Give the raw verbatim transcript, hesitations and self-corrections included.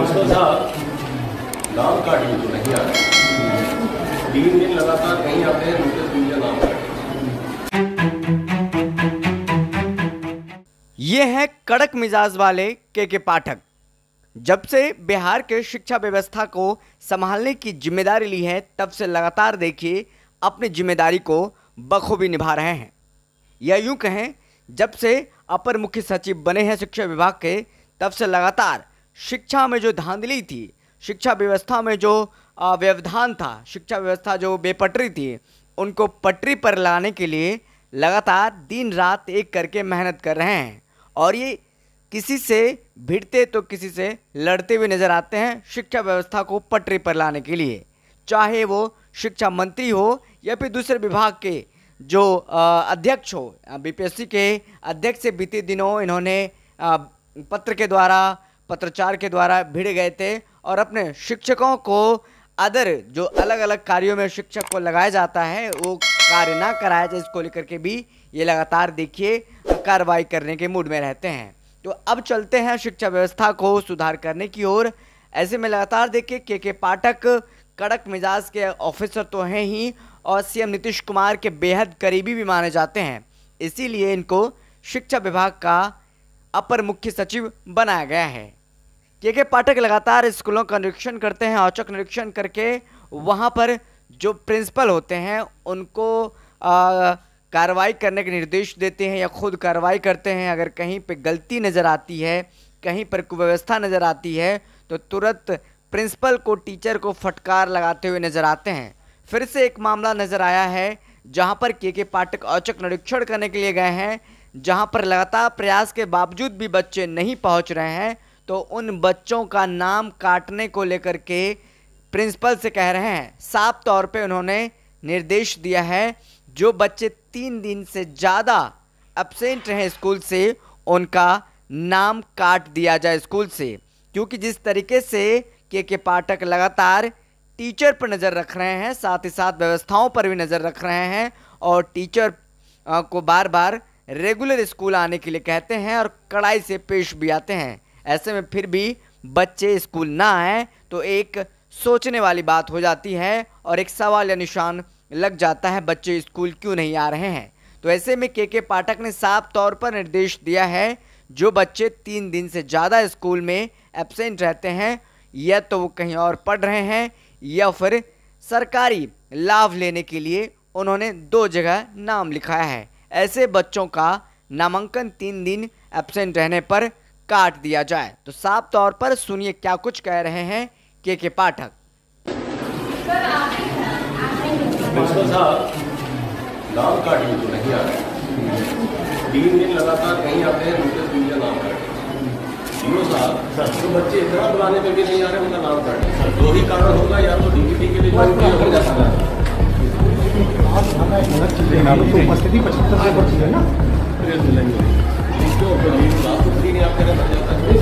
Principal साहब, नाम card तो नहीं आ रहा, तीन दिन लगातार कहीं आते हैं, नोटिस दीजिए नाम कार्ड। ये है कड़क मिजाज वाले के के पाठक। जब से बिहार के शिक्षा व्यवस्था को संभालने की जिम्मेदारी ली है, तब से लगातार देखिए अपनी जिम्मेदारी को बखूबी निभा रहे हैं। या यूं कहें, जब से अपर मुख्य सचिव बने हैं शिक्षा विभाग के, तब से लगातार शिक्षा में जो धांधली थी, शिक्षा व्यवस्था में जो व्यवधान था, शिक्षा व्यवस्था जो बेपटरी थी, उनको पटरी पर लाने के लिए लगातार दिन रात एक करके मेहनत कर रहे हैं। और ये किसी से भिड़ते तो किसी से लड़ते हुए नजर आते हैं शिक्षा व्यवस्था को पटरी पर लाने के लिए, चाहे वो शिक्षा मंत्री हो या फिर दूसरे विभाग के जो अध्यक्ष हो। बीपीएससी के अध्यक्ष से बीते दिनों इन्होंने पत्र के द्वारा, पत्रचार के द्वारा भिड़ गए थे और अपने शिक्षकों को अदर जो अलग अलग कार्यों में शिक्षक को लगाया जाता है वो कार्य ना कराया जाए, इसको लेकर के भी ये लगातार देखिए कार्रवाई करने के मूड में रहते हैं। तो अब चलते हैं शिक्षा व्यवस्था को सुधार करने की ओर। ऐसे में लगातार देखिए के के पाठक कड़क मिजाज के ऑफिसर तो हैं ही और सीएम नीतीश कुमार के बेहद करीबी भी माने जाते हैं, इसीलिए इनको शिक्षा विभाग का अपर मुख्य सचिव बनाया गया है। के के पाठक लगातार स्कूलों का निरीक्षण करते हैं, औचक निरीक्षण करके वहाँ पर जो प्रिंसिपल होते हैं उनको आ, कार्रवाई करने के निर्देश देते हैं या खुद कार्रवाई करते हैं। अगर कहीं पे गलती नज़र आती है, कहीं पर कुव्यवस्था नज़र आती है, तो तुरंत प्रिंसिपल को, टीचर को फटकार लगाते हुए नज़र आते हैं। फिर से एक मामला नज़र आया है जहां पर के के पाठक औचक निरीक्षण करने के लिए गए हैं, जहां पर लगातार प्रयास के बावजूद भी बच्चे नहीं पहुंच रहे हैं, तो उन बच्चों का नाम काटने को लेकर के प्रिंसिपल से कह रहे हैं। साफ तौर पे उन्होंने निर्देश दिया है, जो बच्चे तीन दिन से ज़्यादा एब्सेंट रहे स्कूल से, उनका नाम काट दिया जाए स्कूल से। क्योंकि जिस तरीके से के के पाठक लगातार टीचर पर नज़र रख रहे हैं, साथ ही साथ व्यवस्थाओं पर भी नज़र रख रहे हैं और टीचर को बार बार रेगुलर स्कूल आने के लिए कहते हैं और कड़ाई से पेश भी आते हैं। ऐसे में फिर भी बच्चे स्कूल ना आए तो एक सोचने वाली बात हो जाती है और एक सवाल या निशान लग जाता है, बच्चे स्कूल क्यों नहीं आ रहे हैं। तो ऐसे में के के पाठक ने साफ तौर पर निर्देश दिया है, जो बच्चे तीन दिन से ज़्यादा स्कूल में एब्सेंट रहते हैं, या तो वो कहीं और पढ़ रहे हैं या फिर सरकारी लाभ लेने के लिए उन्होंने दो जगह नाम लिखाया है, ऐसे बच्चों का नामांकन तीन दिन एब्सेंट रहने पर काट दिया जाए। तो साफ तौर पर सुनिए क्या कुछ कह रहे हैं के के पाठक। प्रिंसिपल साहब, नाम कार्ड तो नहीं आ रहा, तीन दिन लगातार कहीं आते हैं, नोटिस दीजिए नाम कार्ड। जीओ साहब, तो बच्चे इतना बुलाने पर भी नहीं आ रहे, उनका नाम कार्ड। दो ही कारण होगा, या तो डीबीटी के लिए हो जाता है, उपस्थिति पचहत्तर से बढ़ है ना,